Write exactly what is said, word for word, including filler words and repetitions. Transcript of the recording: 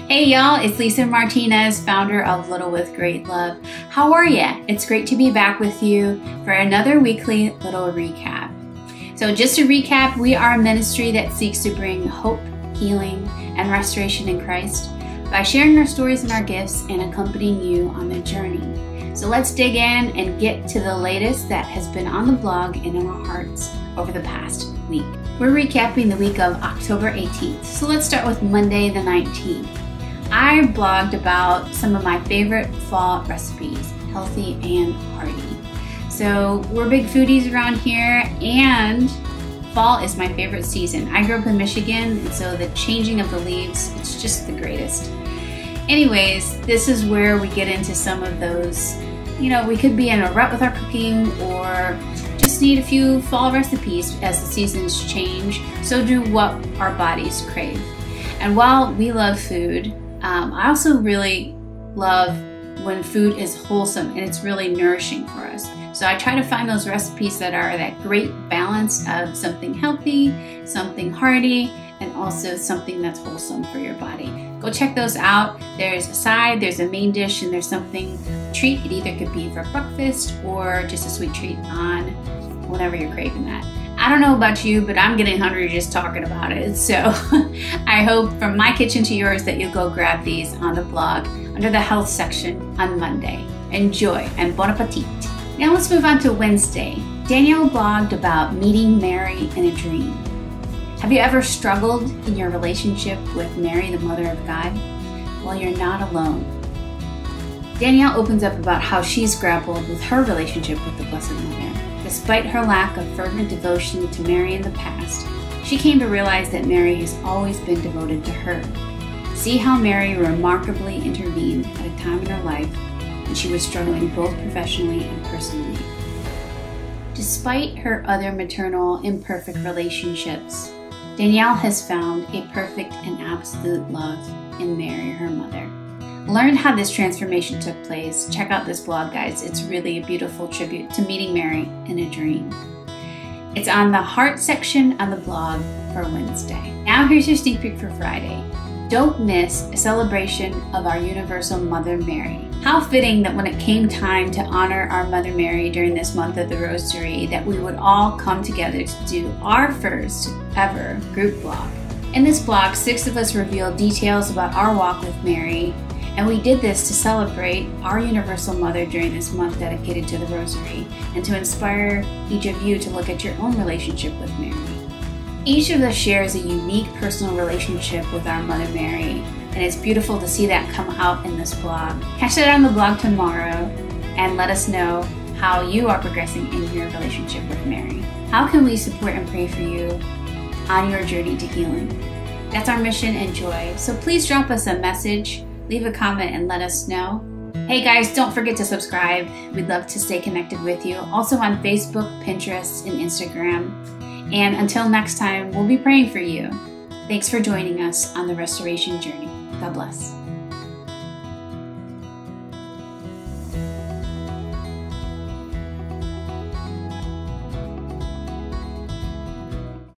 Hey y'all, it's Lisa Martinez, founder of Little with Great Love. How are ya? It's great to be back with you for another weekly little recap. So just to recap, we are a ministry that seeks to bring hope, healing, and restoration in Christ by sharing our stories and our gifts and accompanying you on the journey. So let's dig in and get to the latest that has been on the blog and in our hearts over the past week. We're recapping the week of October eighteenth. So let's start with Monday the nineteenth. I blogged about some of my favorite fall recipes, healthy and hearty. So we're big foodies around here, and fall is my favorite season. I grew up in Michigan, and so the changing of the leaves, it's just the greatest. Anyways, this is where we get into some of those, you know, we could be in a rut with our cooking or just need a few fall recipes as the seasons change. So do what our bodies crave. And while we love food, um, I also really love when food is wholesome and it's really nourishing for us. So I try to find those recipes that are that great balance of something healthy, something hearty, and also something that's wholesome for your body. Go check those out. There's a side, there's a main dish, and there's something treat. It either could be for breakfast or just a sweet treat on whenever you're craving that. I don't know about you, but I'm getting hungry just talking about it. So I hope from my kitchen to yours that you'll go grab these on the blog under the health section on Monday. Enjoy and bon appetit. Now let's move on to Wednesday. Danielle blogged about meeting Mary in a dream. Have you ever struggled in your relationship with Mary, the Mother of God? Well, you're not alone. Danielle opens up about how she's grappled with her relationship with the Blessed Mother. Despite her lack of fervent devotion to Mary in the past, she came to realize that Mary has always been devoted to her. See how Mary remarkably intervened at a time in her life when she was struggling both professionally and personally. Despite her other maternal imperfect relationships, Danielle has found a perfect and absolute love in Mary, her mother. Learn how this transformation took place. Check out this blog, guys. It's really a beautiful tribute to meeting Mary in a dream. It's on the heart section on the blog for Wednesday. Now here's your sneak peek for Friday. Don't miss a celebration of our Universal Mother Mary. How fitting that when it came time to honor our Mother Mary during this month of the Rosary, that we would all come together to do our first ever group blog. In this blog, six of us revealed details about our walk with Mary, and we did this to celebrate our Universal Mother during this month dedicated to the Rosary, and to inspire each of you to look at your own relationship with Mary. Each of us shares a unique personal relationship with our Mother Mary, and it's beautiful to see that come out in this blog. Catch that on the blog tomorrow and let us know how you are progressing in your relationship with Mary. How can we support and pray for you on your journey to healing? That's our mission and joy. So please drop us a message, leave a comment, and let us know. Hey guys, don't forget to subscribe. We'd love to stay connected with you. Also on Facebook, Pinterest, and Instagram. And until next time, we'll be praying for you. Thanks for joining us on the restoration journey. God bless.